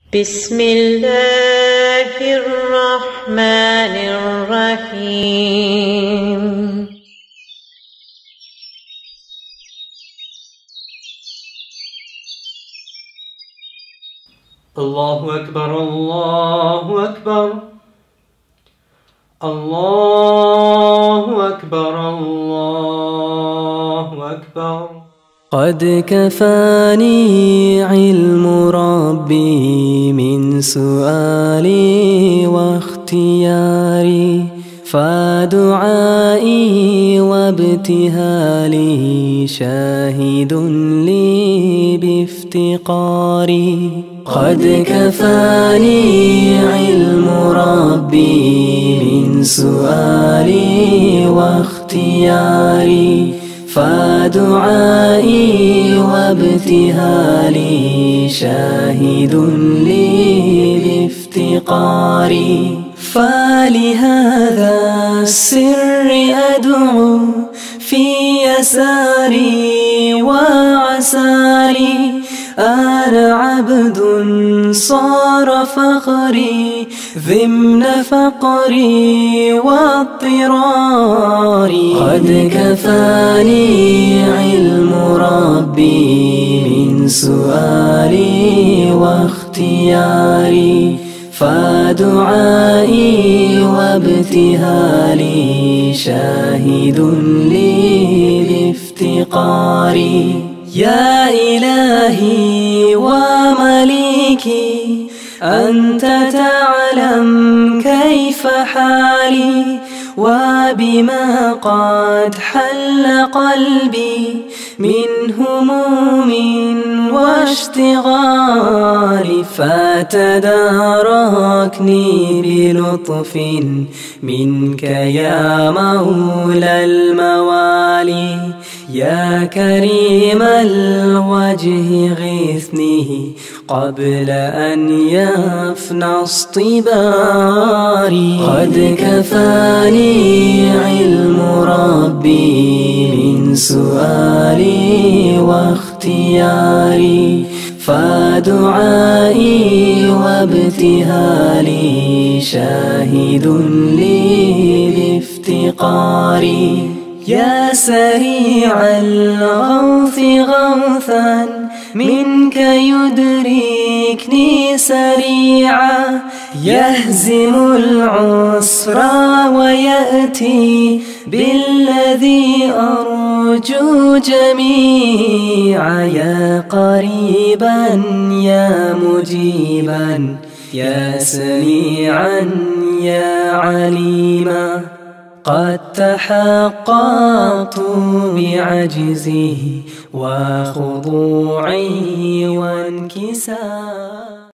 بسم الله الرحمن الرحيم. الله أكبر الله أكبر الله أكبر الله أكبر. قد كفاني علم ربي من سؤالي واختياري، فدعائي وابتهالي شاهد لي بافتقاري. قد كفاني علم ربي من سؤالي واختياري، فدعائي وابتهالي شاهد لي بافتقاري. فلهذا السر أدعو في يساري وعساري، أنا عبد صار فخري ضمن فقري واضطراري. قد كفاني علم ربي من سؤالي واختياري، فدعائي وابتهالي شاهد لي بافتقاري. يا إلهي ومليكي أنت تعلم كيف حالي، وبما قد حل قلبي من هموم واشتغال، فتداركني بلطف منك يا مولى الموالي. يا كريم الوجه غثني قبل أن يفنى اصطباري. قد كفاني علم ربي من سؤالي واختياري، فدعائي وابتهالي شاهد لي بافتقاري. يا سريع الغوث غوثا منك يدركني سريعا، يهزم العسر ويأتي بالذي أرجو جميعا. يا قريبا يا مجيبا يا سميعا يا عليما، قد تحققت بعجزه وخضوعي وانكساري.